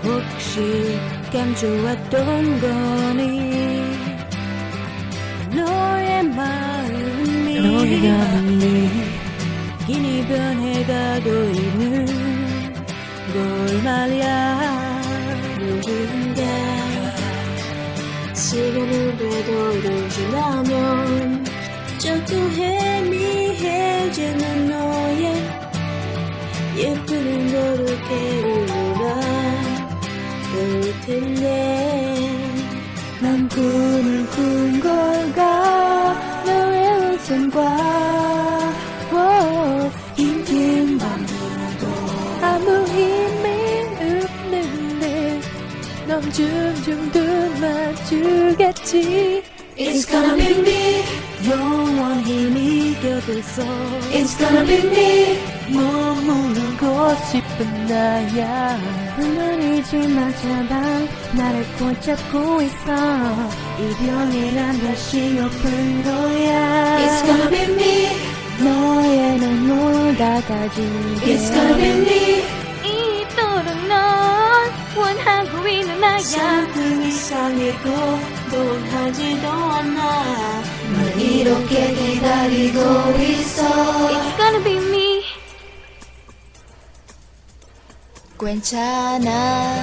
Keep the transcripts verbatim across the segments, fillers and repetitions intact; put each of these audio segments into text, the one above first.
혹시 감춰왔던 거니 너의 마음이 너의 마음이 이미 변해가고 있는 걸 말야. 누군가 시간을 되돌리지 않으면 자꾸 희미해지는 너의 예쁜 거를 깨우라 볼 텐데 난 꿈을 꾼 걸까 너의 웃음과 힘든 밤도 아무 힘이 없는데 넌 줌줌 들어주겠지. It's gonna be me 영원히 네 곁에서 It's gonna be me 머무르고 싶은 나야. 흔들리지만 차단 나를 붙잡고 있어. 이별이란 다시 엎은 거야. It's gonna be me 너의 눈물 닦아줄게. It's gonna be me 이토록 넌 원하고 있는 나야. 상승 이상이고 원하지도 않아. 널 이렇게 기다리고 있어. It's gonna be me. 괜찮아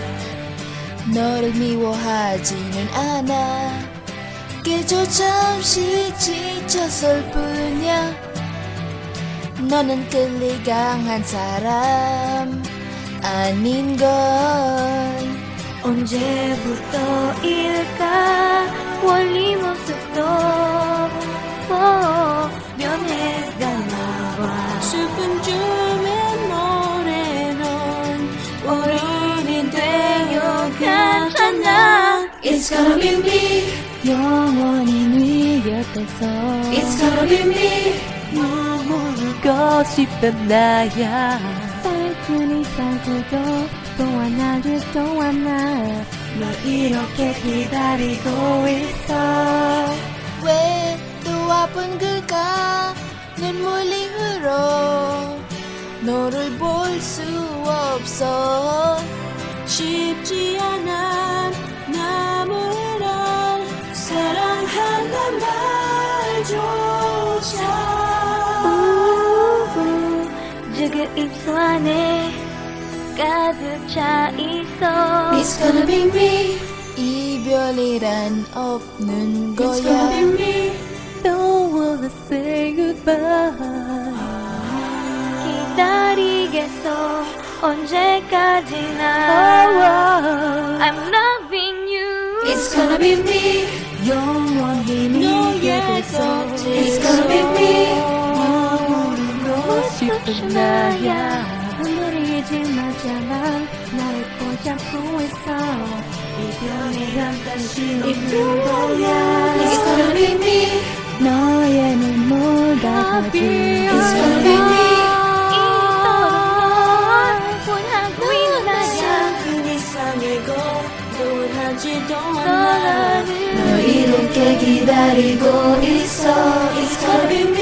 너를 미워하지는 않아. 그저 잠시 지쳤을 뿐이야. 너는 끌리강한 사람 아닌 걸. 언제부터일까 원리 모습도 변해가나 봐. 슬픈 줌의 노래는 어른이 되어 가잖아. It's gonna be me 영원히 네 곁에서 It's gonna be me 머무르고 싶은 나야. 살뿐히 살고도 또 하나도 또 하나 널 이렇게 기다리고 있어. 왜 또 아픈 걸까 눈물이 흘러 너를 볼 수 없어. 쉽지 않아 나무란 사랑한단 말조차. 지금 입술 안에 가득 차 있어. It's gonna be me 이별이란 없는 It's gonna 거야. be me Don't wanna say goodbye. 기다리겠어 언제까지나. I'm loving you. It's gonna be me 영원히 네 곁에서 It's gonna be me 머무르고 싶은 나야. 흔들리지 마잖아 나를 붙잡고 있어. 이별이란 다시 없는 거야. It's gonna be me 너의 눈물 닦아줄게. It's gonna be me 이토록 넌 원하고 있는 나야. 그 이상이고 원하지도 않아. 너를 널 이렇게 기다리고 있어. It's gonna be me